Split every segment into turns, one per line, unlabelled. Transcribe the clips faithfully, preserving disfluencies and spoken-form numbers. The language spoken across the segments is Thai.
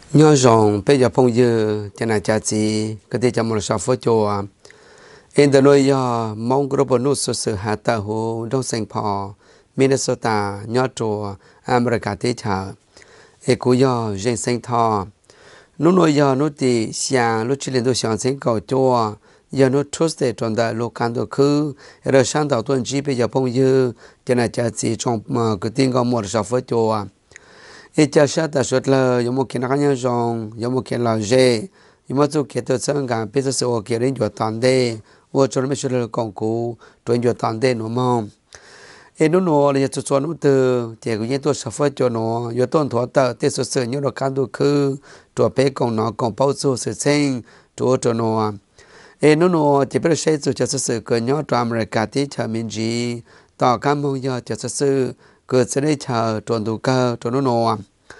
nhớ rằng bây giờ phong dư cho nên cha chị cái gì cho một số phơi cho em đã nói giờ mong cái bộ nút sự sự hạ tạ hồ trong Saint Paul Minnesota nhớ cho America thế chờ em cũng giờ dân sinh thọ nó nói giờ nó thì sáng lúc chỉ lên tôi sáng sinh cầu cho giờ nó Tuesday trong đó lúc can đồ khứ rồi sáng đầu tuần chỉ bây giờ phong dư cho nên cha chị trong cái tiếng có một số phơi cho ít cha sát ta xuất là有冇見到人用，有冇見到人，有冇做見到香港，比如說我見人做當地，我做咩事了講古，做人做當地喏嘛。誒，喏喏，你做做喏的，這個人做實費做喏，有當拖的，這是是有了看到去，做白講喏，講包做事情，做做喏。誒，喏喏，這邊誰做就是是個喏做美國的產民主，到港門要就是是。cứ sẽ đi chờ trốn tù cơ trốn nó nọ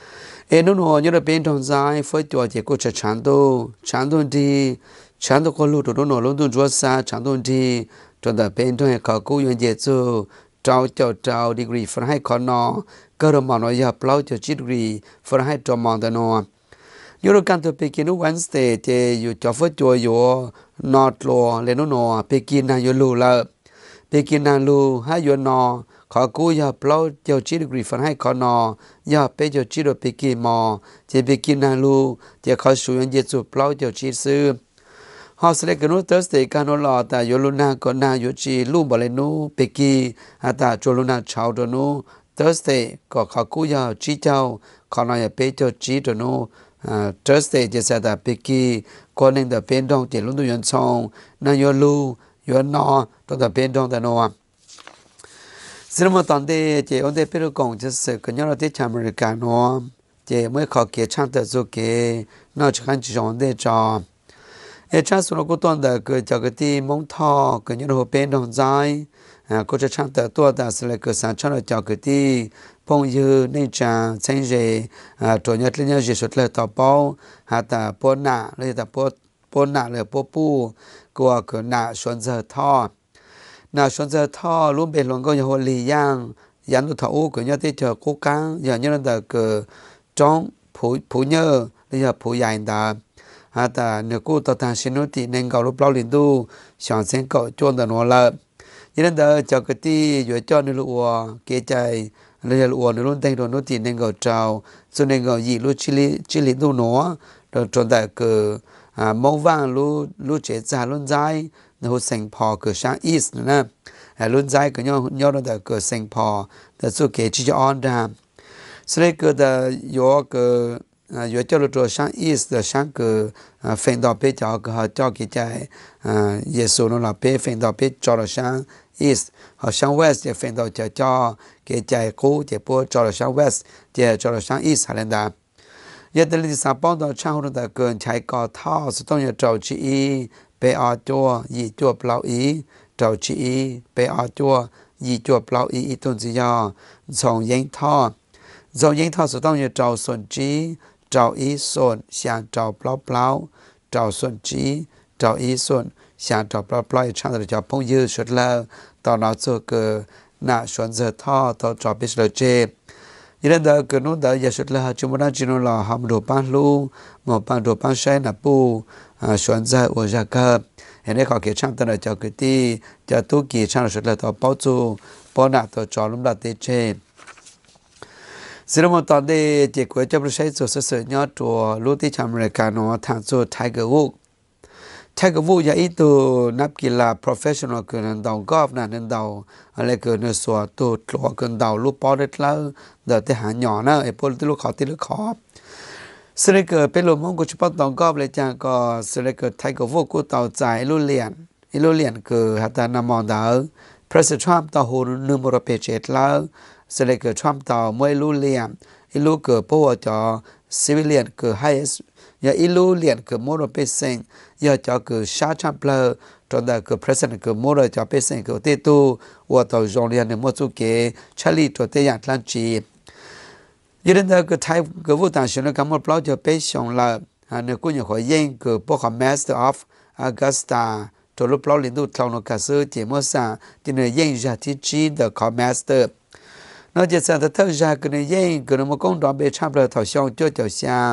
em nó nọ như là bên trong dài phơi cho chỉ có chờ chán tu chán tu đi chán tu có lúc trốn nó nọ lúc tu chúa xa chán tu đi trốn tại bên trong họ cố yêu dễ cho trao cho trao degree phần hai con nọ cơ đồ mà nó giờ plau cho chỉ degree phần hai cho mong đó nọ như là căn tu Pekin nó Wednesday thì yêu cho phơi cho yêu nọt lo lên nó nọ Pekin là yêu lu là Pekin là lu hai yêu nọเขากูอยากเปล่าเจ้าชีดกรีฟันให้เขานออยากไปเจ้าชีดไปกินมอจะไปกินนาลูจะเขาสูงเยซูเปล่าเจ้าชีซื้อฮอสเลกันนู้เตอร์สเตย์กันนู้หล่อแต่ยลูนาก็นาอยู่ชีลูบอลนู้ไปกีอาตาโจลูนาชาวตัวนู้เตอร์สเตย์ก็เขากูอยากชีเจ้าเขานอยากไปเจ้าชีตัวนู้อ่าเตอร์สเตย์จะเสด็จไปกีคนหนึ่งแต่เป็นดองเจลุนตุยันซองนายลูยวนนอตัวแต่เป็นดองแต่นัวซึ่งมาตอนเด็กเจ้าเด็กเป็นกองจะสื่อกันย้อนที่ชาวอเมริกันเนาะเจ้าเมื่อเขาเกี่ยช่างแต่สุเกนอกจากการจีจงเดจอเอช่างสุนัขก็ตอนเด็กเกิดจากที่มงท่อกันย้อนหัวเป็นดองใจอ่าก็จะช่างแต่ตัวแต่สิ่งเกิดสารช่างจากที่พงยืนในจางเส้นเจอ่าตัวยัดเลี้ยงจีสุดเลยต่อเป้าหาแต่ปนหน้าเลยแต่ปนปนหน้าเลยปนปูกลัวเกิดหน้าชนเจอท่อนาชนเจอท่อรู้เป็นหลวงก็ยังหัวลีย่างยันตัวอู้ก็ยังที่เจอคู่กันอย่างนี้นั่นแต่เกิดจ้องผู้ผู้เยอะหรือผู้ใหญ่ดาฮะแต่เนื้อกู้ตัวทางชินุติเน่งเก่ารูปเล่าลินดูสอนเส้นเก่าจวนแต่นัวละยี่นั่นแต่เจ้ากที่อยู่เจ้าในลูกวัวเกใจเรือลูกวัวในรุ่นเต็งโดนนุติเน่งเก่าเจ้าส่วนเน่งเก่ายีรู้ชิลิชิลิดูหนัวโดนจนแต่เกิดอ่ามองว่างรู้รู้เจตจารุ่นใจในหัวเสียงพอเกิดช้างอีสนะรุ่นใจก็ย้อนย้อนแต่เกิดเสียงพอแต่สุเกจิจอนดามสมัยเกิดแต่ย้อนเกิดย้อนเจ้าตัวช้างอีสแต่ช้างเกิดเฟนดอเปจ่อก็เจ้ากิจใจเยซูนั่นแหละเปเฟนดอเปจ่อตัวช้างอีสเขาช้างเวสจะเฟนดอจะจ่อกิจใจกู้จะปวดจ่อตัวช้างเวสจะจ่อตัวช้างอีสฮาเลนดายัดลิสาปอนตัวช้างหุ่นแต่เกินใช้ก่อท่อสุดต้องอย่าเจ้าชีไปอาจัวยี่จัวเปล่าอีเจ้าชีไปอาจัวยี่จัวเปล่าอีตุนสิยาส่งยิงท่อส่งยิงท่อสุดต้องอย่าเจ้าส่วนจีเจ้าอีส่วนเสียงเจ้าเปล่าเปล่าเจ้าส่วนจีเจ้าอีส่วนเสียงเจ้าเปล่าเปล่าช่างแต่เจ้าพงยืดสุดแล้วตอนเราเจอเกิดหน้าสวนเจอท่อต่อจอบพิสเลเจยี่นั่นเด็กเกิดนู้นเด็กอย่าสุดแล้วจุดนั้นจีนเราหามดูปั้นลูหมอปั้นดูปั้นใช้หน้าปูสวนเจอวัวจักรเห็นได้ขอเกี่ยช่างตั้งแต่เจ้าคือที่จะตู้กี่ช่างสุดแล้วต่อเป้าจูป้อนหน้าต่อจอลุ่มดัดเตเชนสิ่งที่มันตอนนี้เจ้าก๋วยจับใช้ส่วนเสริมยอดตัวรู้ที่ชาวอเมริกันว่าทางส่วนไทเกอร์วูดไทเกอร์วูดอย่างอีตัวนักกีฬา professional เกินดาวกอล์ฟนั่นดาวอะไรเกินในส่วนตัวตัวเกินดาวลูกป้อนได้แล้วเดี๋ยวที่หาหย่อนะไอ้พวกที่ลูกขอที่ลูกขอบสิ่งที่เกิดเป็นลมมงกุฎปนตองกอบเลยจังก็สิ่งที่เกิดไทยกับพวกกูต่อใจรุ่นเลียนรุ่นเลียนเกิดฮัตตานามองดาวพระสิทธิ์ทรัมป์ต่อหูนึมบรเปเจตแล้วสิ่งที่เกิดทรัมป์ต่อมวยรุ่นเลียนอีลูเกิดพวกจอซิวิเลียนเกิดไฮส์อย่าอีลูเลียนเกิดมรเปเซงอย่าจอเกิดชาชัมเปลอจนได้เกิดพระสิทธิ์เกิดมรจอเปเซงเกิดเตตูว่าต่อโรงเรียนในมอสุเกชาลีตัวเตียนทันจียี่นั่นเด็กไทยก็พูดต่างชาติก็มันเปล่าจะไปส่งละอันนี้กูยังขอยิงก็พวก Master of Augusta ตัวรูปเปล่าลินดูทองนกกระสือเจมส์ซาที่เนี่ยยิงจากที่จีนเด็กขอ Master นอกจากนั้นถ้าจะก็เนี่ยยิงก็เนี่ยมันคงต้องไปชับเลยถอดช่องจ้าเจ้าช่าง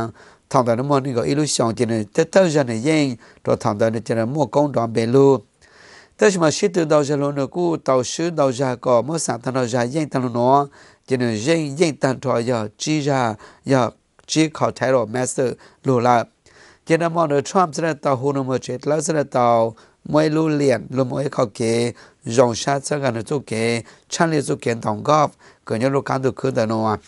thằng đó nó mua cái illusion cho nên tất tất ra này yên rồi thằng đó nó cho nên mua công đoàn bền luôn tất mà sĩ từ đầu giờ luôn nữa cú tàu sĩ đầu giờ có mua sản thằng đầu giờ yên thằng nó cho nên yên yên thằng thôi giờ chỉ ra giờ chỉ khó thay đổi master luôn là cho nên mà nó Trump sẽ là tàu hồ nó mới chết là sẽ là tàu mỗi lưu liền lưu mỗi khó kế dòng sát sẽ gần chỗ kế chăn liền chỗ kế đóng góp cái những lúc can được cứ đó nó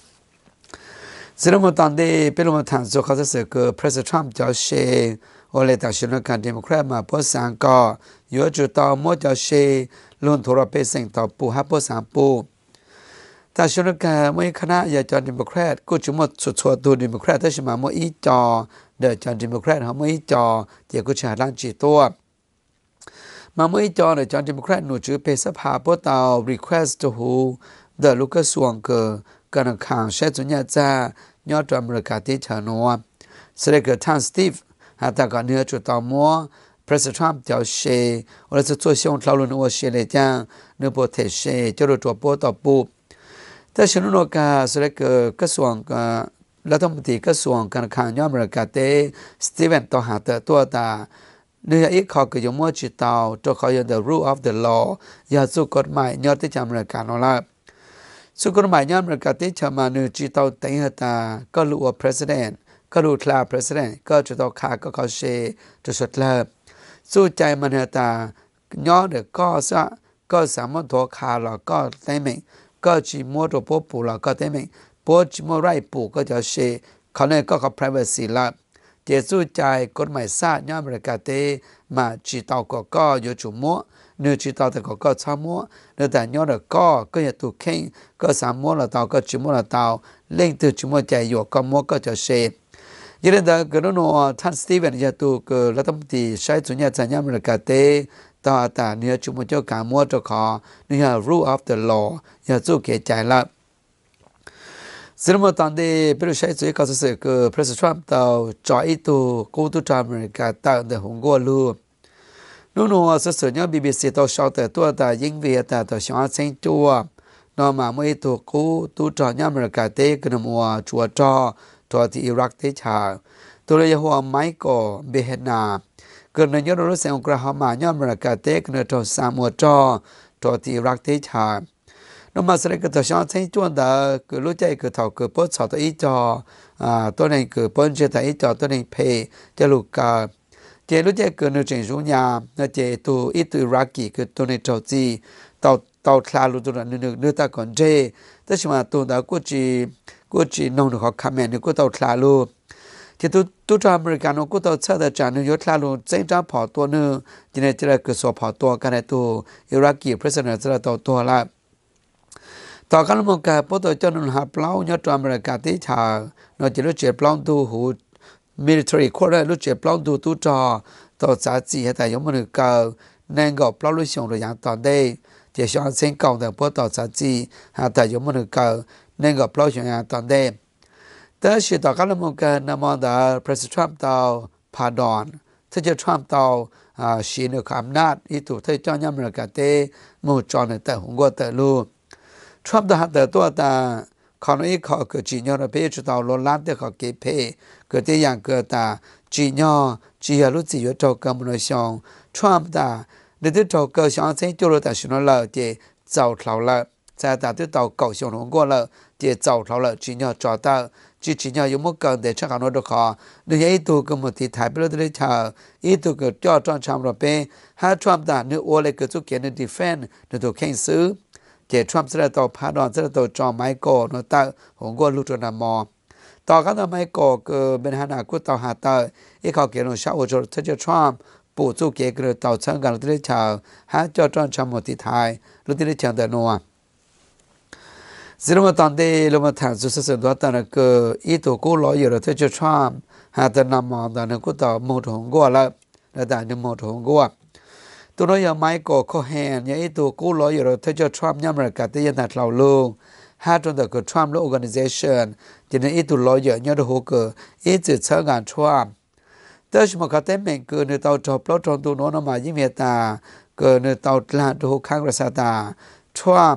Giờ mà tận đây bây giờ mà thằng sốเขาจะคือ President Trump จะเชื่อว่าเลยแต่ฉันการ Democrat มาพูดสังก็อยู่จุดต่อมั่วจะเชื่อล้วนทั่วไปสิ่งต่อปูฮับพูดสังปูแต่ฉันการไม่คณะอยากจะ Democrat ก็จุดมั่วสุดชัวตัว Democrat แต่ฉันมามั่วอีจอเดี๋ยวจะ Democrat เขามั่วอีจอเดี๋ยวก็จะร่างจีตัวมามั่วอีจอเดี๋ยวจะ Democrat หนูจื้อเป็นสภาพูดต่อ request ตัวหูเดี๋ยวลูกก็ส่วนเกิดกันข้างเช่นจุดนี้จะยอดอเมริกาที่เชนนัวสเกอร์ทันสตีฟหาแต่ก่อนเนื้อจุดต่อมัว President Trump จะเชื่อว่าจะช่วยช่วงเราลุ้นว่าเชื่อเลยจังเนื้อโปรเทเช่จะรู้ตัวโปรต่อปูแต่ฉันรู้ว่าสเกอร์กระทรวงรัฐมนตรีกระทรวงการคลังยอดอเมริกาที่สตีเวนต่อหาแต่ตัวตาเนื้ออีกข้อคือจะมั่วจุดต่อตัวเขาจะ the rule of the law อย่าสู้กฎหมายยอดที่จะอเมริกาโน่ละสุกรหมายย้อนประกาศที่ชามานูจีตาวเต็งหัตาก็รู้ว่า president ก็รู้คลา president ก็จะต้องขาก็เขาเชจะสุดเลิศสู้ใจมันหัตาย้อนเด็กก็ซะก็สามารถตัวขาเราก็เต็มก็จีมัวตัวปุ๊บปูเราก็เต็มปุ๊บจีมัวไรปูก็จะเชเขาเนี่ยก็เขา privacy ละเจสู้ใจกฎหมายซาย้อนประกาศที่มาจีตาวก็ก็อยู่จุมัวเนื้อจีตาวแต่ก็ก็ช้ามัวเนื้อแต่ย้อนเด็กก็ก็อย่าถูกเข่งก็สามมัวละตาวก็จีมัวละตาวเล่งตัวจีมัวใจอยู่ก็มัวก็จะเชยันเด็กก็รู้ว่าท่านสตีเวนจะถูกรัฐมนตรีใช้จุดนี้จะย้อนประกาศที่ต่อแต่เนื้อจีมัวเจ้าการมัวจะขอเนื้อ rule of the law อย่าสู้เกใจละสิ่งที่ตอนนี้เป็นใช้จุดเขาจะคือ President Trump ต่อจ่ออีตัวกู้ตัวอเมริกาต่างเดือดหงกัวลูนู่นว่าสุดสุดเนี่ย บี บี ซี ตัวชาวแต่ตัวแต่ยิ่งเวียแต่ตัวชาวเซนจัวนอมาเมื่อตัวกูตัวจอเนี่ยอเมริกาเตกันมัวชัวจอตัวที่อิรักเตชาตัวเลยหัวไมค์ก็เบเฮนาเกิดในยอดรัสเซียองกราฮามาเนี่ยอเมริกาเตกันตัวสามมัวจอตัวที่อิรักเตชานอมาแสดงกับตัวชาวเซนจัวแต่คือรู้ใจคือเท่าคือปอดสาวตัวอีจออ่าตัวนี้คือปอนเจตัวอีจอตัวนี้เพจะลูกกาเจรู้ใจเกิดในจังหวัดยามนะเจตัวอีตัวอิรักกี้คือตัวในจอจีต่อต่อคลาลุตัวนั้นนึกนึกตาก่อนเจแต่ฉมาตัวดากูจีกูจีน้องเขาคำแม่นึกกูต่อคลาลุเจตัวตัวอเมริกันกูต่อเชื่อแต่จานึกยศคลาลุเจ้าจ้าพอตัวนึงจีเนี่ยจะได้เกิดสอบพอตัวกันในตัวอิรักกี้ president จะได้ต่อตัวละต่อกันมองกับพวกตัวเจ้าหนุ่มหาเปล่ายศอเมริกาที่ชาเนาะจะรู้เจ็บเปล่าตัวหูmilitary คนได้รู้เจ็บเปล่าดูตัวจอต่อสาจีให้แต่ยมมือเก่าแนงก็เปล่ารู้ส่งตัวอย่างตอนได้เจ้าชายเซนเก่าแต่พอต่อสาจีให้แต่ยมมือเก่าแนงก็เปล่าส่งอย่างตอนได้แต่สิ่งต่อกันมองกันนำมาได้ President Trump ต่อพาดอนถ้าจะ Trump ต่ออ่าชีนุคำนาจอีตัวที่จอมอเมริกาเต้มูจอนแต่หงก็แต่รู้ Trump ต่อแต่ตัวแต่ขณะนี้เขาเกิดจีนยอดเพจุดเอาล้นล้านแต่เขาเก็บเพเกิดที่อย่างเกิดแต่จีนยอจีนรู้จีนอยู่กับมนุษย์ชงทรัมป์แต่ในที่เราเกิดชงเส้นจุดแต่สิ่งนั้นเราเจเจ้าเขาละแต่แต่ที่เราเก่าชงหงก็เราเจเจ้าเขาละจีนยอจอดแต่จีจีนยอยังไม่เกิดแต่ช่างกันว่าเขาในอีตัวก็มาที่ไทยไปแล้วได้ชาอีตัวก็จอดจอนชามเราเป็นหาทรัมป์แต่เนื้อโอเลยเกิดสุกี้ในดิเฟนในตัวแข่งซื้อเจทรัมป์เสด็จต่อพาดอนเสด็จต่อจอไมโก้โนต้าหงก็ลุตนามอต่อกันต่อไมโก้ก็เป็นฮานากุต่อหาตาอีเขาเกี่ยวกับชาวโอจอร์ที่จะทรัมป์ปู่จู่เกี่ยวกับต่อเชิงกันลุติชาวหาจอจอนชาวมติไทยลุติเชียงเดนัวสิ่งที่ตอนนี้เรามาถามสุดสุดว่าตอนนั้นก็อีตัวกู้ล้ออยู่ที่จะทรัมป์หาแต่นำมาตอนนั้นก็ต่อมุดหงก็แล้วแล้วแต่ในมุดหงก็ตัวน้อยยังไม่ก็ข้อแหนยังอีตัวกู้ล้ออยู่เราที่จะทรัมป์ยังอเมริกาที่ยันหัดเราลูกหาจนแต่ก็ทรัมป์และ organization จะในอีตัวล้ออยู่ยังดูหัวก็อีจุดเชิงการทรัมป์แต่สมัยแต่เมื่อเกิดในตัวจบแล้วตรงตัวโน้นมายิ่งเมตตาเกิดในตัวหลานดูข้างรัฐตาทรัมป์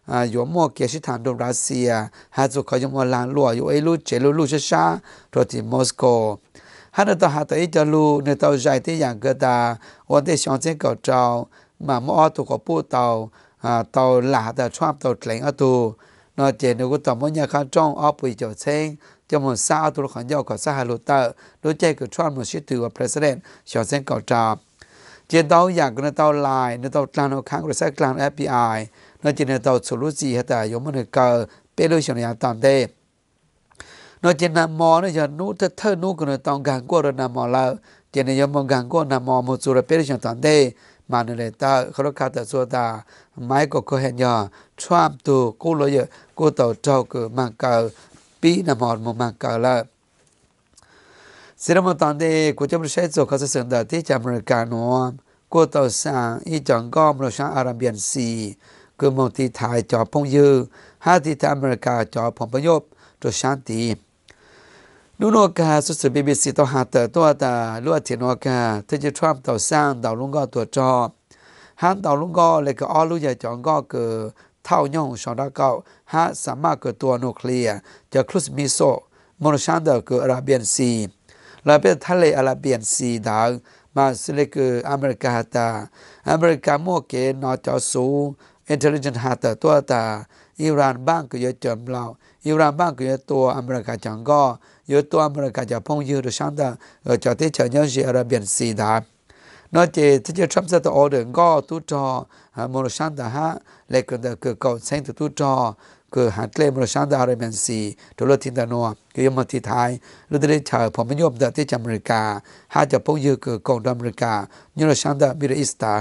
อ่าอยู่มั่วเกียชิฐานโดรัสเซียหาจุเขาจะมาลานลัวอยู่ไอ้ลูเจลูลูชชาตัวที่มอสโกฮันตัวหาตัวไอ้จะลูในตัวใจที่อย่างก็ตาวันที่ช่องเจ้าเก่าเจ้ามามอตัวก็พูดตัวอ่าตัวหลาตัวชอบตัวเล่งอ่ะตัวนอกจากนี้ก็ต่อมันยังข้าจ้องอ้อปุยเจ้าเชิงจะมันสาวตัวขันยาวกับสหรัฐเตอร์รู้ใจกับชอบมันชิดตัว president ช่องเจ้าเก่าเจ้าเจ้าตัวอยากในตัวไลน์ในตัวกลางในข้างหรือใช้กลาง เอฟ บี ไอ นอกจากนี้ตัวสุรุจีเหตุยมมันก็เป็นเรื่องอย่างต่างเด้นอกจากนั้นมอเนี่ยจะนู้เธอเธอนู้ก็เนี่ยต้องการกู้ระนามอแล้วเจนยมการกู้นามอมุจุระเป็นเรื่องต่างเด้มาในตาเขาลูกค้าแต่ส่วนตาไม่ก็ก็เห็นยาชอบตัวกู้เลยเยอะกู้ตัวเจ้าก็มันก็ปีนามอมันมันก็แล้วสิ่งมันตอนเด็กกูจะไม่ใช่ตัวเขาจะสื่อได้ที่จะอเมริกาโน่กู้ตัวสั่งอีจังก็มรดกอาราเบียนซีคือมองที่ไทยจอพงยืหาที่ที่อเมริกาจอพงประโยชน์ตัวชันตีดูนกาสุดสุดบีบีซีตัวหาแต่ตัวตาล้วนที่นกาที่จะทรัมป์ตัวสร้างดาวลุงก็ตัวจอหันดาวลุงก็เลยก็อ้อรู้ใหญ่จองก็คือเท่าย่องชอดเก้าหาสามารถเกิดตัวนิวเคลียร์จะครุสมิโซมอร์ชันเดอร์คืออาราเบียนซีและเป็นทะเลอาราเบียนซีดาวมาสิเลคืออเมริกาตาอเมริกาโมเกนนอจอสูอินเทลลิเจนต์หาแต่ตัวตาอิหร่านบ้างก็เยอะจำเราอิหร่านบ้างก็เยอะตัวอเมริกาจังก็เยอะตัวอเมริกาจะพงยืดช่างแต่เออจะที่เฉยยังสิอาราเบียนซีดานอกจากที่จะทำเสร็จออเดอร์ก็ตู้จอมรชันแต่ฮะเล็กแต่คือเก่าเส้นตู้จอคือหัดเล่มรชันแต่อาราเบียนซีตัวรถทิ้งแต่นัวคือยมที่ไทยรู้ได้เฉยผมไม่ยอมแต่ที่อเมริกาหาจะพงยืดคือกองอเมริกายูโรชันแต่มิดอีสต์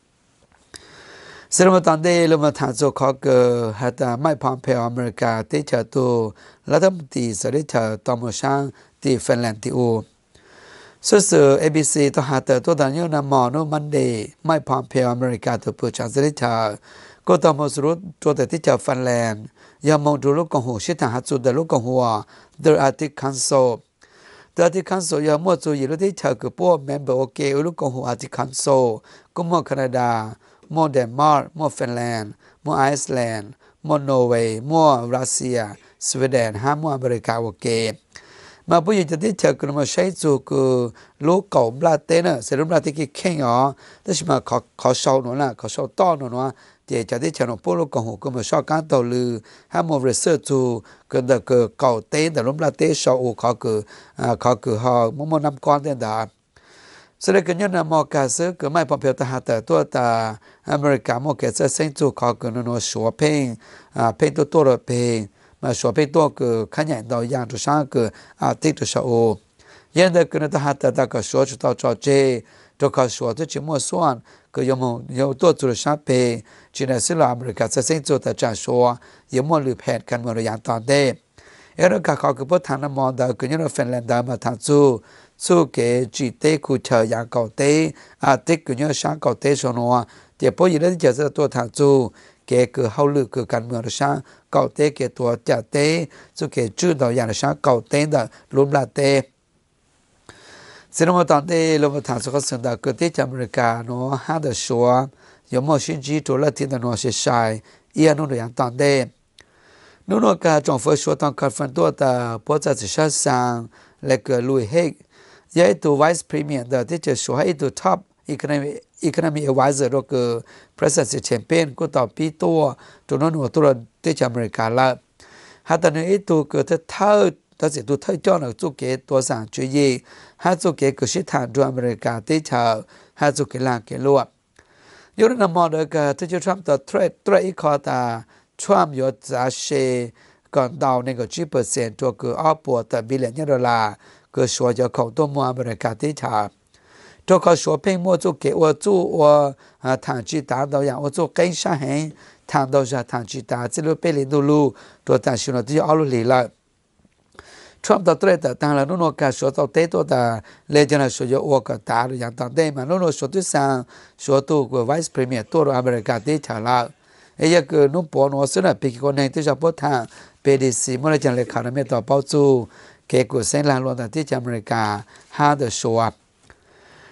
สมัยตอนเด็กเรามาทานโซคอกฮัตไม่พร้อมเพลอเมริกาที่จะตัวรัฐมนตรีสริชาตอมช่างที่ฟินแลนด์ที่อูสื่อ เอ บี ซี ตัวหาแต่ตัวดันยูนามอนุมันเดย์ไม่พร้อมเพลอเมริกาตัวผู้ชางสริชาก็ตอมสรุปตัวแต่ที่จะฟินแลนด์ยามองดูลูกของหัวชิดทางหัดสุดแต่ลูกของหัว The Arctic Council The Arctic Council ยามมั่วจูอยู่ที่เธอคือพวก member โอเคลูกของหัว Arctic Council ก็มั่วแคนาดามั่วเดนมาร์กมั่วฟินแลนด์มั่วไอซ์แลนด์มั่วนอร์เวย์มั่วรัสเซียสวีเดนห้ามั่วอเมริกาโอเคมาพูดอย่างที่เธอกลุ่มใช้จูคือลูกเก่าบลาเต้นเสร็จบลาเต้กี่เข่งอ๋อแต่ชิมาขอขอชาวหนูนะขอชาวต้อนหนูนะเดี๋ยวจะได้เชิญพวกลูกของหัวก็มาชอบการต่อลือให้มาเรียนจูก็เด็กเก่าเต้นแต่ลูกบลาเต้ชาวเขาคืออ่าเขาคือเขามั่วน้ำก้อนเต้นดาสำหรับกันยันมอกาซึก็ไม่พอเพียงแต่หาแต่ตัวตาอเมริกามอกาซึเส้นจูเขาคือนัวชัวเพลงอ่าเพลงตัวตัวละเพลงมาชัวเพลงตัวคือขันยันดาวยังตัวช่างคืออาทิตย์ตัวชาวยันเด็กกันแต่หาแต่ตาก็ชัวจุดต่อจอเจตัวเขาชัวตัวจิมัวส่วนก็ยมยมตัวตัวช่างเพลงจีนสิลาอเมริกาเส้นจูแต่จ่าชัวยมหรือแพทย์กันเมื่ออย่างตอนเด็กเอริกาเขาคือพวกทางน้ำมันดาวคือยันฟินแลนด์ดาวมาทางจูสู้เกจีเต้คูเชยางเก่าเต้อาทิตย์ก็ยังช่างเก่าเต้ชนัวเดี๋ยวพออยู่ได้จะจะตัวทางจูเกคือเฮาลือคือการเมืองช่างเก่าเต้เกตัวจ่าเต้สู้เกจื้อดาวอย่างช่างเก่าเต้的ลุมลาเต้สิ่งที่ตอนนี้เรามาทางสุขสันต์ก็ที่อเมริกาเนาะหาได้ชัวยมชินจีตัวละที่นั่นว่าเสียชายอีอันนู้นอย่างตอนเด้นู่นก็จงฟื้นชัวต้องการฟันตัวแต่พอจะจะสั่งและก็ลุยเฮกยายตัว vice premier เดี๋ยวที่จะช่วยตัว top economy economy advisor ก็คือ president campaign ก็ต่อปีตัวตัวนั้นหัวตัวที่อเมริกาละหาตอนนี้ตัวก็จะเท่าแต่สิ่งตัวเท่าจ้าหน้าจุกเกตัวสั่งช่วยหาจุกเกก็ชิดทางตัวอเมริกาที่เท่าหาจุกเกล่างเกลัวยูนามอเดก็ที่จะทำตัวเทรดเทรดอีกข้อตาทรัมป์ยศจะเชก่อนดาวในก็จีเปอร์เซ็นต์ตัวคืออัพพอร์ตบิลเลียนดอลลาร์ก็ชัวจะเข้าตัวมัวอเมริกาที่ชาตัวเขาชัวเพ่งมัวจุกเกว่าจูว่าทางจีตาดาวอย่างว่าจูเก่งช่างเห็นทางดาวจะทางจีตาจิลุเปลิดูลูตัวต่างชิโนที่เอาลุลีละทรัมป์ตัวเตรแต่ต่างละนู่นก็ชัวตัวเตตัวแต่เลเจนด์ชัวจะว่าก็ตาอย่างต่างได้มานู่นชัวที่สั่งชัวตัวก็ไวส์พรีเมียร์ตัวอเมริกาที่ชาละเอ้ยก็นุ่มปอนว่าสุนัขพิกคนหนึ่งที่จะพูดทางเปดีซีเมื่อจะเลขาในเมตาเป้าจูเกี่ยวกับเส้นลางลงที่อเมริกาหาเดชัว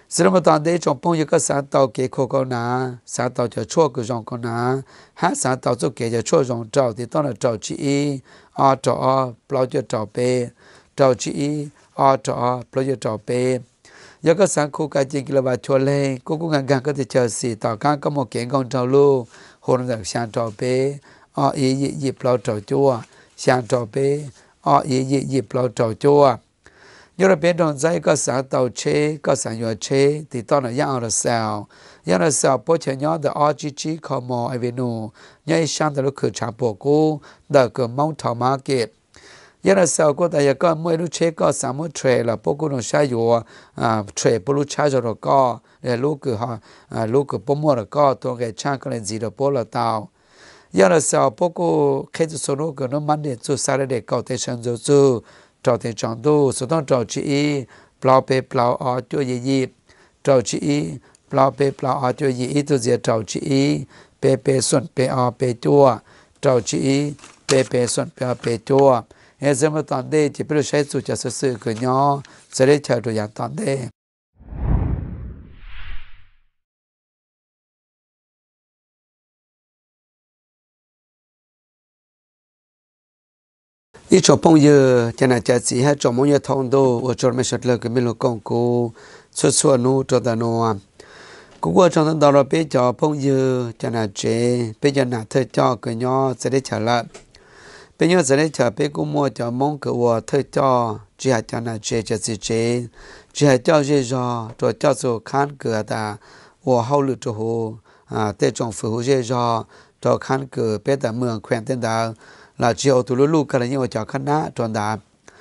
sự mà toàn đấy trong phong như các sáng tạo kế khổ con ná sáng tạo cho chua của dòng con ná hát sáng tạo cho kế cho chua dòng trâu thì tao là trâu chỉ ở trâu bao nhiêu trâu bê trâu chỉ ở trâu bao nhiêu trâu bê giờ các sáng khu cái gì là bà chua lên cô cũng ngang ngang có thể chờ xì tạo các có một kiện con trâu lu hôn được sang trâu bê ở ý dịp dịp bao trâu chua sang trâu bê ở ý dịp dịp bao trâu chua nhớ là bên trong dây có sáng tàu chế có sáng nhựa chế thì tao là yang là sao yang là sao bố trẻ nhớ the rờ giê giê không mò ai về nụ nhớ sang từ lúc khởi trả bộ cũ đợi cái mong thảo market yang là sao có tại có mỗi lúc chế có sáng mỗi trade là bố cô nó sai rồi à trade bố lúc trái rồi có để lúc cái họ à lúc cái bố mua là có tôi cái trang cái gì đó bố là tao yang là sao bố cô khi tôi số cái nó mang đến cho sai để cầu thể sản xuất cho trò thì chọn tu số đông trò chỉ plau pe plau ở chỗ gì gì trò chỉ plau pe plau ở chỗ gì tu gì trò chỉ pe pe xuân pe ở pe chua trò chỉ pe pe xuân pe ở pe chua hiện giờ mà toàn đây chỉ biết sai số cho sự sự của nhau sẽ để chờ được toàn đây đi chụp phong giờ cho nên chỉ chỉ hay chụp mỗi giờ thông đồ ở chỗ mấy sự là cái mình lo công cụ xuất xuất nu cho ta nu cũng qua trong đó là bây giờ phong giờ cho nên chỉ bây giờ là thời cho cái nhau sẽ để trả lại bây giờ sẽ để trả bây cũng mua cho mong cái qua thời cho chỉ hay cho nên chỉ chỉ chỉ chỉ chỉ hay cho chỉ cho cho cho số khán cửa ta và hậu lực cho hồ à để trong phụ hồ chỉ cho cho khán cửa bây giờ mường quen tên đó là chiều tụi lũ cái này nhưng mà cho khăn ná tròn đà,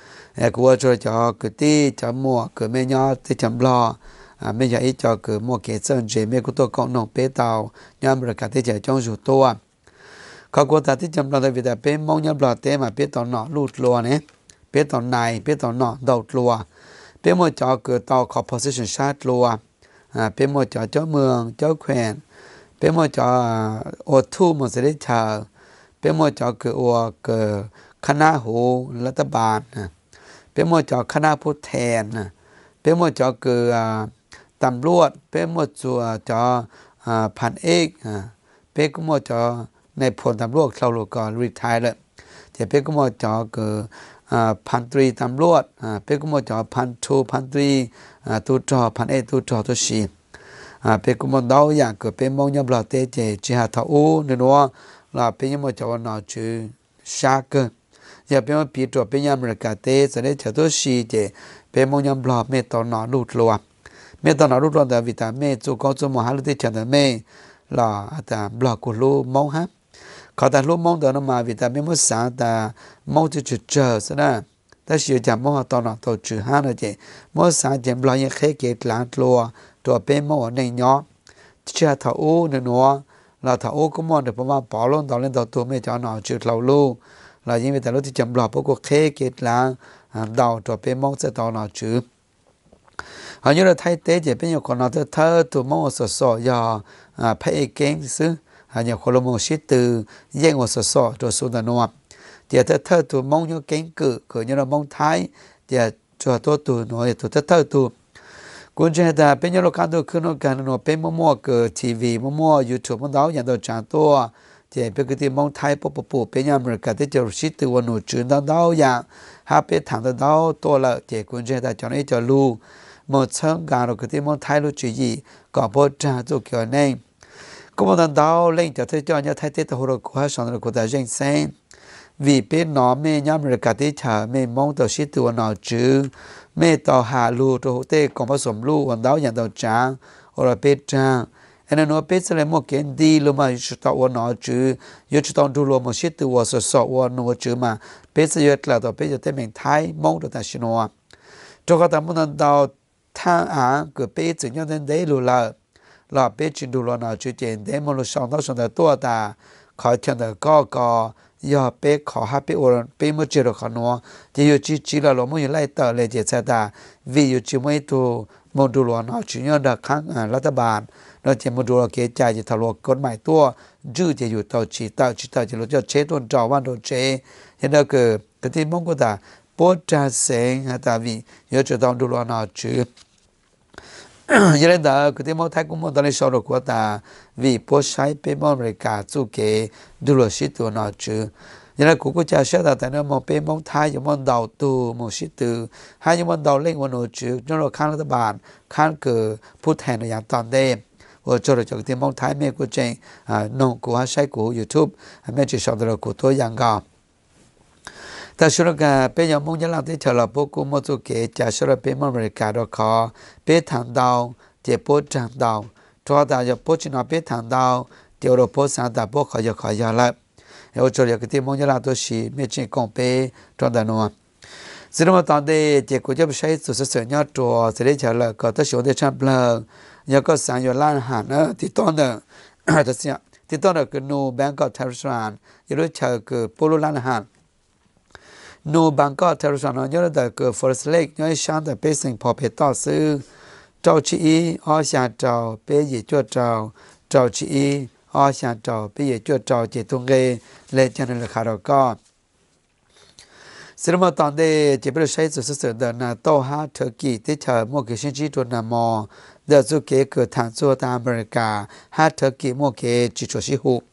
của cho cho cái tí cho mua cái mấy nhỏ tí chấm lo, mấy giờ ít cho cái mua cái chân chế mấy cái tôi cộng nông bé tàu, nhưng mà cái tí chế trong rượu to,เขาก็ตัดที่จำเราได้วิธีเป็นมองยับเราเต้มาเป็นตอนหนอลูดลัวเนี่ยเป็นตอนในเป็นตอนหนอดาวลัวเป็นมอจอเกิดต่อ composition ชาติลัวเป็นมอจอเจ้าเมืองเจ้าแขวนเป็นมอจอโอทูมันจะได้ชาเป็นมอจอเกิดอวเกิดคณะหูรัฐบาลเป็นมอจอคณะผู้แทนเป็นมอจอเกิดตำรวจเป็นมอจอจอพันเอกเป็นก็มอจอในพลตำรวจเราก็รีทายแล้วแต่เป็นก็มอจอเกิดพันตรีตำรวจเป็นก็มอจอพันโทพันตรีตัวจอพันเอกตัวจอตัวชีเป็นก็มอดาวอย่างเกิดเป็นมองยามเราเตะเจจิหาทาอูเนื้อเราเป็นยังมอจอหนอจือชาเกอย่าเป็นว่าปีตัวเป็นยามระกาเตะจะได้เจอตัวชีเจเป็นมองยามเราเมตตอนหนอลูดลัวเมตตอนหนอลูดลัวแต่วิตาเมจูก็จะมหาลุติเฉดเมเราแต่บล็อกกุลูมองฮะเขาแต่รู้มองตัวนั้นมาวิตาไม่มุ่งสารแต่มองจะจุดเจอซะนะแต่เสียจากมองตอนนั้นตัวจุดห้านาทีมุ่งสารจะบล็อกยังแค่เกิดหลังตัวตัวเป็นมองในย้อนเชื่อถ้าโอ้เนื้อเราถ้าโอ้ก็มองเดี๋ยวผมว่าปอลงตอนเล่นตัวตัวไม่จะหนอจุดเราลูกเรายิ่งวิตารู้ที่จำบล็อกพวกก็แค่เกิดหลังดาวตัวเป็นมองจะตอนหนอจุดอันนี้เราไทยเตะจะเป็นอย่างคนเราเธอเธอตัวมองสดสดยาพระเอกเก่งซื้ออันนี้คนละมองชิดตือแย่งว่าสดสดตัวสุดนวมเดี๋ยวเธอเธอตัวมองยังเก่งเกิดเกิดยังเรามองไทยเดี๋ยวตัวตัวตัวหน่อยตัวเธอเธอตัวกุญแจแต่เป็นยังเราการตัวขึ้นกันหน่อยเป็นมั่วเกิดทีวีมั่วยูทูบมั่วดาวอย่างตัวจานตัวเดี๋ยวเป็นคือที่มองไทยปุ๊บปุ๊บปุ๊บเป็นยังเหมือนกันที่จะชิดตัวหนูจืดดาวดาวอย่างหาเป็นถังดาวตัวละเดี๋ยวกุญแจแต่จอนนี้จะรู้หมดเชิงการเราคือที่มองไทยรู้จุยก็พอจะตัวเกี่ยวในก็มองดาวเล่นจะเธอจอนยังไทยเตะหัวเราขวาสอนเราก็ได้เร่งเส้นวีเป็นหนอเมย์ย้ำระกาที่เฉาเมย์มองตัวชิดตัวหนอจื้อเมย์ต่อหาลูตัวเตะกองผสมลูวันดาวอย่างตัวจางโอราเป็ดจางอันนั้นว่าเป็ดแสดงว่าเก่งดีลงมาชุดตัวหนอจื้อยศต้องดูลงมาชิดตัวสดสดวันหนอจื้อมาเป็ดเสียแล้วตัวเป็ดจะเตะเมย์ไทยมองตัวแต่ชิโน่จงกระทั่งมันดาวท่าอ่างเกิดเป็ดจึงยังได้รู้ละเราเป็ดจึงดูลงหนอจื้อเจนได้มันรู้ช่องต้องช่องแต่ตัวตาขอเชิญแต่ก็ก็ยาเป็ดขอให้เป็ดวันเป็ดมันเจอขนัวจะอยู่จีจีแล้วเราไม่อยู่ไล่ต่อเลยเจษฎาวิอยู่จีไม่ตัวมองดูลวนเอาจีนดักข้างรัฐบาลเราจะมองดูเราเกใจจะทะเลาะกฎหมายตัวจื้อจะอยู่ต่อจีต่อจีต่อจะเราจะเช็ดตัวจ่อวันตัวเช็ดยังได้เกิดกติมองก็ได้ปวดใจเสียงแต่วิอยู่จะต้องดูลวนเอาจื้อ như thế đó cái tiếng mong thái cũng mong tao lên sau đó của ta vì bố sai bé mong người cả chú kế đưa lo sĩ tu nó chứ như là cũng có cha sẽ là tại nó mong bé mong thái cho mong đầu tu mong sĩ tu hai những mong đầu lên mong nó chứ nó là khăn là bạn khăn cờ phút hẹn là dạng toàn đêm và cho được cho cái tiếng mong thái mẹ của trên nông của hai sai của YouTube mẹ chỉ sau đó của tôi dạng gạo ta说那个别人梦见了的，除了包括么做给，假设了别人们干到考，别谈到，别不谈到，抓到就不去那别谈到，丢了不上到不考就考下来。我这里个地梦见了都是没进讲别抓到喏。是那么当的，结果就不是就是想要做，这里去了，搞得兄弟差不多，要个三月烂寒呢，地当的，就是样，地当的个 no bank of terrorism，有的瞧个波罗烂寒。no Bangkok terrorism nhớ là cái first lake nhớ sáng tại bên sinh phò bê tao sư trâu chỉ ở xa trâu bé gì cho trâu trâu chỉ ở xa trâu bé gì cho trâu chỉ tung ghê lên cho nên là khá là có sự mà tận đây chỉ biết xây dựng sự sự đó là tàu ha thời kỳ tới thời một cái sinh trí tuần nam mò để giúp cái cửa thang cho ta America ha thời kỳ một cái chỉ cho sĩ hữu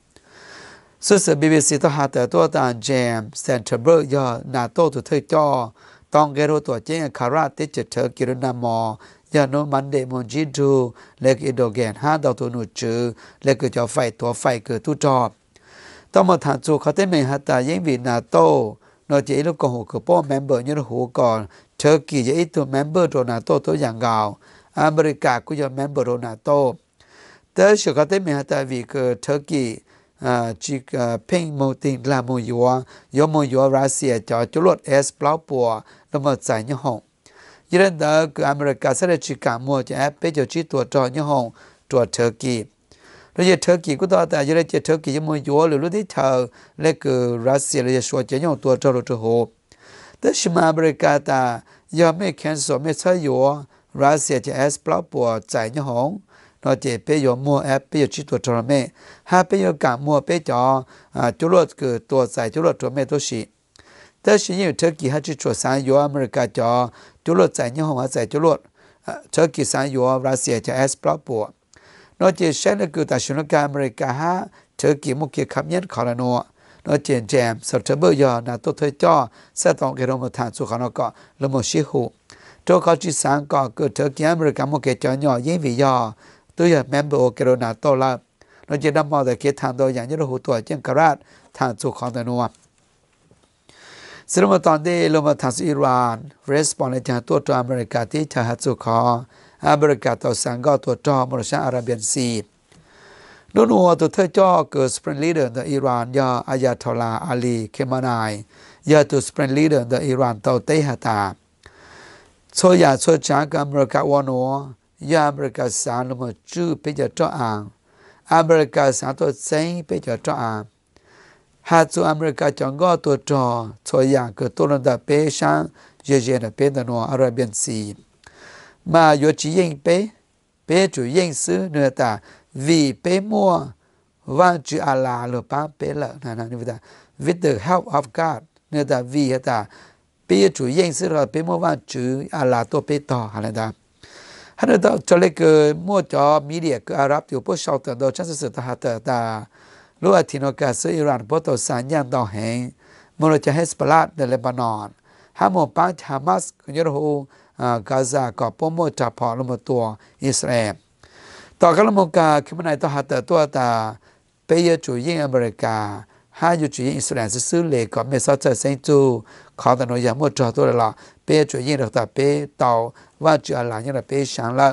sự sự bê bê xê tôi hạ tới tôi đang jam Centerburg giờ nà tôi tụi thời cho tông cái rồi tôi chơi karate chỉ thời kỳ đó nằm mò giờ nó mình để muốn chỉดูlấy cái đồ ghen ha đầu tôi nuôi chữ lấy cái cho phải tôi phải cái tu trò tao mà thằng chúเขาthấy mình hạ tới những vị nà tôi nó chỉ lúc còn hồ cái bao member như nó hồ còn thời kỳ vậy tụi member rồi nà tôi tôi dạng gạo America cũng giờ member rồi nà tôi tới sựเขาthấy mình hạ tới vì cái thời kỳ à chỉ ping một tình là một yếu yếu một yếu Russia cho chú luật S bao bùa nó mà giải như hồng như thế đó cái America sẽ là chỉ cả mua cho ép bây giờ chỉ tuổi trò như hồng tuổi Turkey rồi giờ Turkey cũng đó tại giờ là Turkey một yếu rồi lúc đấy thờ lấy cái Russia là số cho nhau tuổi trò rồi cho hồ thế mà America ta giờ mấy cancel mấy sai yếu Russia cho S bao bùa giải như hồng nó chỉ bây giờ mua app bây giờ chỉ tuổi trò mẹ ha bây giờ cả mua bây giờ à chú luật cái tuổi giải chú luật trò mẹ都是但是因为 Turkey 还是做三月 America 叫chú luật giải như họ giải chú luật Turkey 三月 Russia 叫 S plus 不nó chỉ sẽ là cái tại sao nó cả America ha Turkey một cái cảm nhận khó là nó nó chỉ jam sau đó bây giờ là tôi thấy cho sẽ tổng cái đó một thằng số nó có là một sĩ hữu cho có chỉ sáng có cái Turkey America một cái cho nhỏ những vì do tôi là member của cái đó to là nó chỉ nằm ở cái thằng đó dạng như là hữu tuổi trên karat thằng số khó là nóซึ่งมาตอนนี้เรามาทางอิหร่าน response จากตัวจออเมริกาที่จะหัดสุขออเมริกาต่อสังกัดตัวจอมรดกอาระเบียนซีโดนหัวตัวเธอจ่อเกิด spring leader ในอิหร่านยาอายาทอลาอาลีเคมานายยาตัว spring leader ในอิหร่านตัวเตหตาช่วยยาช่วยจากอเมริกาวันหัวยาอเมริกาสารลงมาจู้ไปจะจ่ออ่างอเมริกาสารตัวเซ็งไปจะจ่ออ่างหากตัวอเมริกาจังก็ตัวจอช่วยอย่างคือตัวนั้นแต่เปช่างเยอะๆนะเป็นตัวนัวอาระเบียนซีมาอยู่จียิงเปเปจูยิงซื้อเนื้อตาวีเปมัววันจูอาลาหรือป้าเปละนั่นนี่ว่า with the help of God เนื้อตาวีตาเปจูยิงซื้อเราเปมัววันจูอาลาตัวเปต่ออะไรตาฮันเดอร์จะเล็กมัวจอมีเดียก็อารับอยู่พวกชาวต่างดาวชั้นสุดตาตาตารู้ว่าที่นกาซอิหร่านพอตัวสารยังดาวแห่งมันจะเฮสปาร์ดในเลบานอนฮาโมปังฮามัสก็ยรูกาซาก็ปมจับพอลงมาตัวอิสราเอลต่อกันลงกาคือมันในตัวหัตตัวตาไปยจูยิงอเมริกาฮาอยู่จูยิงอิสราเอลซื้อเล็กก็ไม่สอดใจเซนจูขอแต่หน่วยยามดจอตัวละไปจูยิงเราแต่ไปต่อว่าจูอะไรยังเราไปฉันละ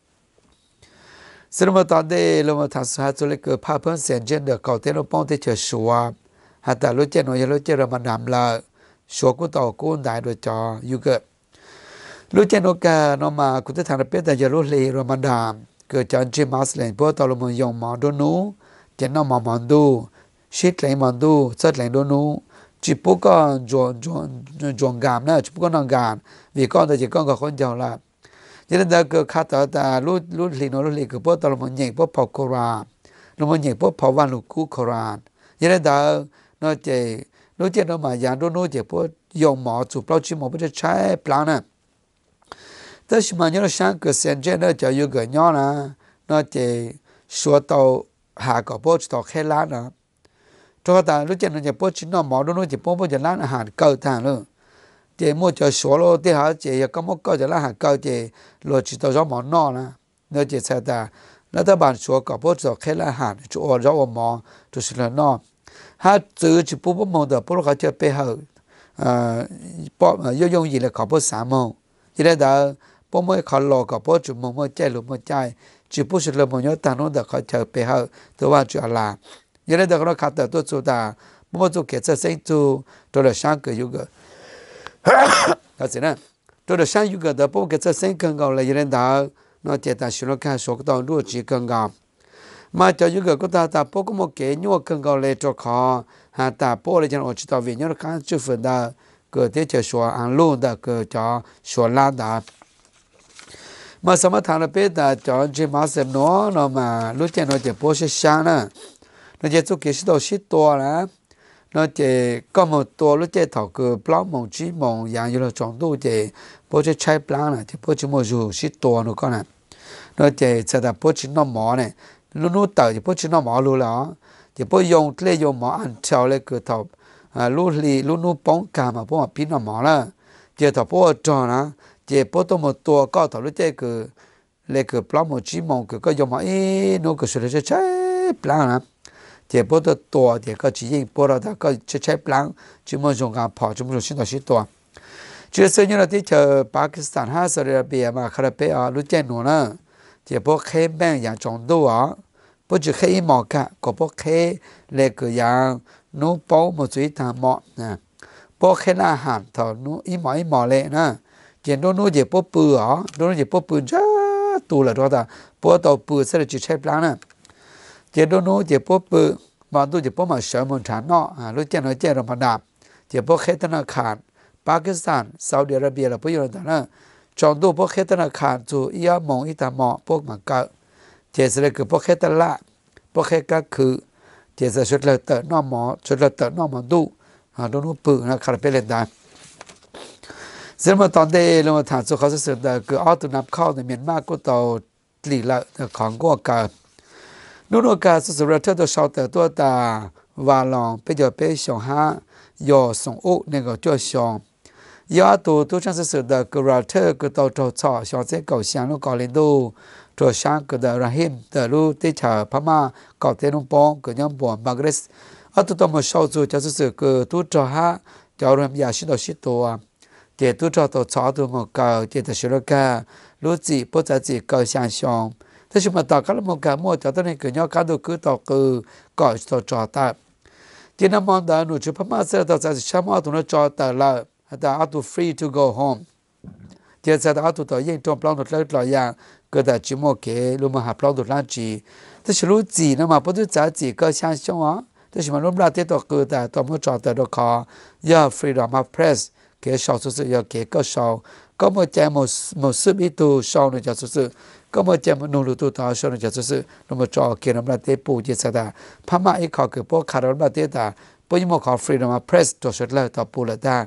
ซึ่งมาตอนนี้เรามาทำสุดท้ายตัวเล็กภาพเพื่อนเสียงเช่นเดียวกับที่เราป้องที่เชื่อชัวหากแต่รู้เจนหน่อยรู้เจนเรามาดำละชัวกูต่อกูได้โดยจออยู่เกิดรู้เจนโอกาโนมาคุณจะทำเป็นแต่จะรู้เลยเรามาดำเกิดจากจิมมัสเลนเพราะตอนเรามายองมาดูนู้เจนน้องมามันดูชิดเลยมันดูเสร็จเลยดูนู้จิปุก็จวนจวนจวนกามนะจิปุก็นองการวิก้อนแต่จิก้อนกับคนเจ้าละยันได้ก็ข้าต่อตาลุลุลีโนลุลีก็พอตอนมันยิงพอพอโคราลมันยิงพอพอวันลูกูโครานยันได้นอเจนอเจนอมายันโดนอเจพอยองหมอจูเปล่าชิมอไม่ได้ใช้ปลานะ tới mà nhớ sáng cái sen trên nó cho yêu cái nhỏ nè nó chỉ số tàu hạ có bố tàu khai lá nè cho ta lúc trên nó chỉ bố chỉ nó mỏ nó chỉ bố bố chỉ lá là hạt cầu thang luôn chỉ mua cho số lô thì họ chỉ có một cái chỉ là hạt cầu chỉ rồi chỉ tàu gió mỏ nọ nè nó chỉ sao ta nó ta bàn số có bố tàu khai lá hạt chỗ gió mỏ chỗ xí là nọ ha từ chỉ bố bố mỏ được bố nó cho bé hở à bố yêu用gì là có bố sáng mỏ thì đây là bố mới khó lò có bố chủ mong mới chạy lúc mới chạy chỉ bố sự làm một nhớ ta nó được khó chờ bé hở tôiว่าchuyện là như đây được nó khát được tôi chủ ta bố mới chủ kết sẽ sinh chủ tôi là sáng cái yêu cái đó gì nè tôi là sáng yêu cái đó bố kết sẽ sinh cần cầu là như đây đó nó chỉ ta sử dụng cái số cái tàu đua chỉ cần cầu mà cho yêu cái của ta ta bố có một cái nhua cần cầu lên cho khó hà ta bố lên cho nó chỉ tàu vì nhớ nó khá chú phần đó cái thế cho số ăn luôn đó cái cho số lá đó mà sao mà thằng nó biết là cho chỉ mà xem nó nó mà lúc trên nó chỉ bố sẽ sáng nè nó chỉ chụp cái số đồ số to là nó chỉ có một to lúc trên thầu cái plan mong chỉ mong dạng như là chọn đồ chỉ bố sẽ chạy plan này thì bố chỉ mua dù số to nó con này nó chỉ sẽ là bố chỉ nó mỏ này lúc lúc tới thì bố chỉ nó mỏ luôn là thì bố dùng lấy dùng mỏ ăn theo lấy cái thầu à lúc li lúc lúc bóng cả mà bố mà pin nó mỏ là chỉ thầu bố cho nó chỉ bố tôi một tua cao thầu lúc trên cái lấy cái plan một chỉ mong cái cái dùng mà ít nó cái số là chạy plan à chỉ bố tôi tua thì cái chỉ riêng bố đó cái chạy chạy plan chỉ muốn dùng cái跑只muốn dùng到许多就是说呢ที่เจอปากีสถานฮะซาอุดิอาระเบียมาคาราเปะรู้จักหนูนะchỉ bố khai bênอย่างจงตัวbố chỉ khai mỏ cả có bố khai lấy cáiอย่างนู้ป้อมาช่วยทำหม้อนะป้อแค่ละหันถอนู้อีหมออีหมอเลยนะเจนนู้นู้เจ็บป้อปืนอ๋อนู้เจ็บป้อปืนจ้าตัวละตัวตาป้อตัวปืนเสร็จจะใช้ปลานะเจนนู้นู้เจ็บป้อปืนมาดูเจ็บป้อมาเสริมมันฐานเนาะอ่ารู้เจนรู้เจนเราพนับเจ็บป้อแค่ธนาคารปากีสถานซาอุดิอาระเบียเราไปอยู่ตรงนั้นจองตัวป้อแค่ธนาคารจู่อียามองอีตาหมอป้อมันก็เจสเลยคือป้อแค่ตละป้อแค่ก็คือเจสชุดเลยเตอน้อหมอชุดเลยเตอน้อหมอดูอ่าดูนู้ปืนนะคาราเปเลนได้เสร็จมาตอนเดย์เราถามสุขเขาสุดๆคือเอาตัวนับเข้าในเมียนมาก็ต่อหลีละของก็การนู่นโอกาสสุดๆเราเท่าตัวชาวแต่ตัวตาวาลองไปเจอไปส่งหายอส่งอุเนี่ยก็จ่อส่งยาตัวตัวช่างสุดๆคือเราเท่าคือตัวตัวชอชอเจ้าเก่าเสียงลูกก่อเล่นดูตัวช่างคือเดราฮิมแต่รู้ที่ชาวพม่าก่อเตนุปองคือยังบ่อนบางเรสเอาตัวตัวมาชาวจู่จะสุดๆคือตัวจอฮะจะเริ่มยาชิดชิดตัวเจตัวจอตัวชอตัวมันเก่าเจแต่สุดก็รู้จีพอจะจีเก่าเสียงชงถ้าชิมาต่อกันแล้วมันก็มั่วจะต้องในคือย้อนการดูคือต่อคือก่อตัวจอตาเจน้ำมันดาหนูชุพม่าเสร็จต่อจากช้ำเอาตัวจอตาละแต่เอาตัว free to go home เจจะเอาตัวต่อยิ่งตัวปล้องตัวเล็กหลายอย่างก็แต่จิโมเกรู้มาหาปล้องตัวล้านจีถ้าชิรู้จีนะมาพอตัวจ่าจีก็เสียงชงอ่ะแต่ชิมารู้ว่าที่ตัวคือแต่ตัวมันจอแต่ตัวคอย่า freedom of press cái sau sự sự cái cái sau có một trái một một sự bị tu sau này cho sự sự có một trái một nụ lụt tu tháo sau này cho sự sự nó một trò kia nó là tế bù chia sẻ ta phá mãi ít khó cái bộ khá đó là tế ta bởi những một khó freedom of press cho sự là tập bù là ta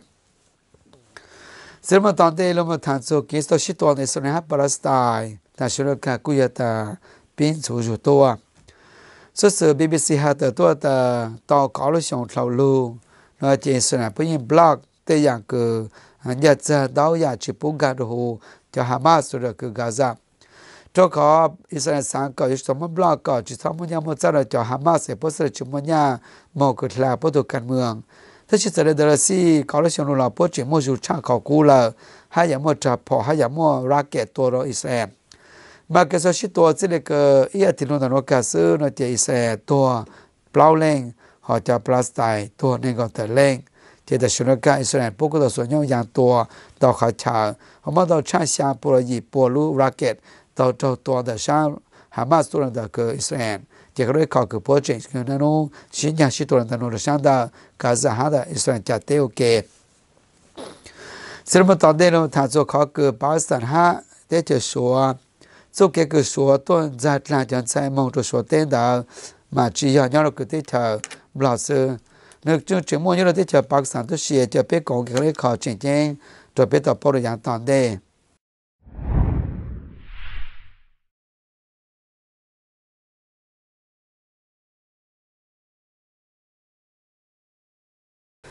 giờ mà tận đây là một thằng số cái số shit toàn này số này hát Palestine ta sẽ là cả cuối ta pin số số to số sự bê bê xê hátตัวta tao có lúc xong thầu luôn nó chỉ số này bởi những blogแต่อย่างคืออยากจะดาวอยากจะปุ่งกันหูจะฮามาสหรือคือกาซาทุกคนอิสราเอลสังกัดสมบูรณ์ก็จะทำมันยังมั่นใจจะฮามาสเพื่อจะมันยังมองกุศลเพื่อตัวการเมืองถ้าชิดจะได้รัสเซียเขาเชื่อเราเพื่อจะมั่วจุดช่างเขากูละให้ยังมั่วจับพอให้ยังมั่วรักเกตตัวเราอิสราเอลมาเกิดสิ่งตัวที่เรียกอียที่นู่นนั่นก็คือนั่นจะอิสราเอลตัวเปล่าเล่งเขาจะปลาสไตล์ตัวนึงก็แต่เล่งเจตสุนทรอิสราเอลพวกเราส่วนย่ออย่างตัวต่อขาชาเขามาต่อชาชาปลอยปลลูรักเก็ตต่อต่อตัวแต่ชาฮามาสตัวนั้นคืออิสราเอลเจ้าก็เลยเขาคือโปรเจกต์คือนั่นนู้ชิ้นยาชิตัวนั้นนู้นชาดากาซาฮาดาอิสราเอลจะเตโอเคซึ่งมาตอนเดิมท่านจะเขาคือปาเลสไตน์ฮะได้จะชัวสุเกคือชัวต้นจัดหลังจากใช้มองตัวชัวเต้นดามาจียอนยอดคือที่เธอบลาเซอร์นึกจึงจึงมั่วอยู่ที่จะปากีสถานตัวเสียจะไปก่อเกิดข่าวจริงๆจะไปต่อปริญญาตอนเด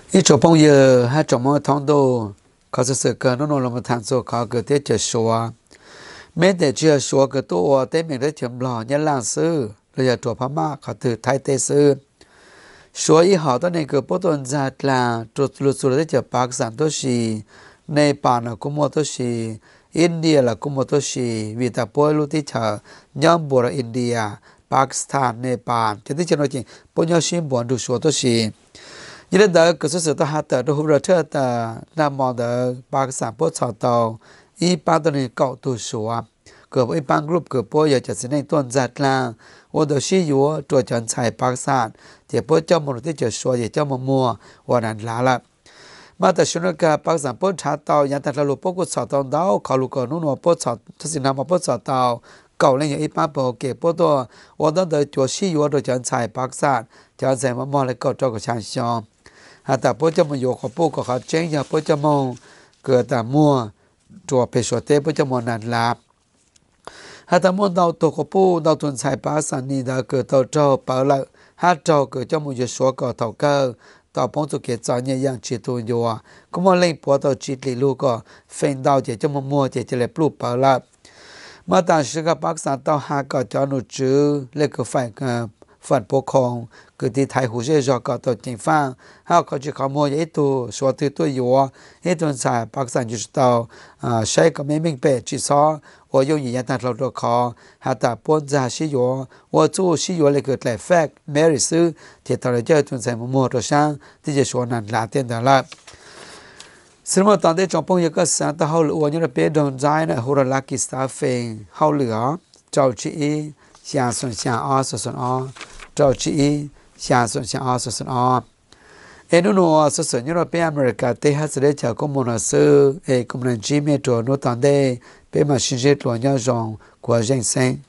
ít chỗ phong giờ hai chỗ mơ thong đồเขาจะเสือเกินนู่นเรามาทางโซ่เขาเกิดที่จะชัวแม้แต่เชื่อชัวเกิดตัวเต้เมียได้เทียมหล่อยันล่างซื้อเราจะตัวพม่าเขาถือไทยเตซื้อชัวอีหอตอนนี้เกิดปุ๊บตัวจัดลาจุดลุสุดได้จะปากีสถานตัวชีในป่านะกุมตัวชีอินเดียละกุมตัวชีวิตาป่วยลุที่เธอย่อมบัวอินเดียปากีสถานในป่าจะที่จะน้อยจริงปุ่นยอชิมบวนดูชัวตัวชียี่เด็กก็สุดสุดท้ายแต่ดูหัวเธอแต่นำมองเด็กปากีสถานพวกชาวเตาอีปาตัวนี้เก่าตัวชัวเกิดอีปางกรุ๊ปเกิดพวกอยากจะแสดงต้นจัดลาว่าเดี๋ยวชี้อยู่ตัวจันทร์ปากีสถานเดี๋ยวพวกเจ้ามนุษย์ที่จะชัวเดี๋ยวเจ้ามัวมัววันนั้นลาละมาแต่ชนกาปากีสถานพวกชาวเตาอย่างแต่เราพวกกุศลเตาเตาเขาลูกก็นู่นว่าพวกชาวทัศนมาพวกชาวเตาเก่าเลยอย่างอีปางพวกเก็บพวกตัววันนั้นเดี๋ยวตัวชี้อยู่ตัวจันทร์ปากีสถานจันทร์มัวมัวเลยก็เจ้าก็ช่างชองแต่พวกจะมาอยู่กับพวกเขาเจ๊งอย่างพวกจะมองเกิดแต่มัวตัวเพชรเต้พวกจะมองนันลาบหากแต่มัวดาวตัวกับพวกดาวตุนใส่ปาสันนี่ดาวเกิดตัวเจ้าเปล่าละหากเจ้าเกิดจะมาอยู่ชัวก็เท่าเกิดต่อพงจุกเกิดใจเนี่ยยังจิตตัวอยู่ก็มาเล่นปัวตัวจิตลิลูก็เฟ้นดาวเจจะมามัวเจจะเลยปลุกเปล่าละมาต่างสิ่งกับปาสันต่อหากก็จะนุ่จื้อเล็กก็ไฟกับฝันปกครองคือที่ไทยหูเชื่อจอก็ตัวจริงฟังหากเขาจะขโมยไอ้ตัวสวดตัวอยู่ไอ้ตัวสายปากสันจุดต่อใช้ก็ไม่มิ่งเป็ดจีซอว่า用语言谈เราตัวคอหาแต่ปนจะชิโยว่าจู่ชิโยเลยเกิดแหล่แฟกแมริซื้อที่ตอนเจอตัวสายมัวมัวตัวช่างที่จะชวนนั้นลาเต้นแต่ละซึ่งเมื่อตอนได้จงพงยังก็สั่งแต่เขาหรือว่ายังเป็นดงใจนะหัวลักกิสตาเฟงเขาเหลือเจ้าชีเสียส่วนเสียอ้อส่วนอ้อเจ้าชีเสียส่วนเสียอ้อส่วนอ้อเอ็นนูส่วนยุโรปอเมริกาเตฮัสเดชจากกุมนาซื้อเอกกุมนันจีเมตัวนู้ตอนได้เป็นมาชินเจตัวยังจงกว่าเจนเซง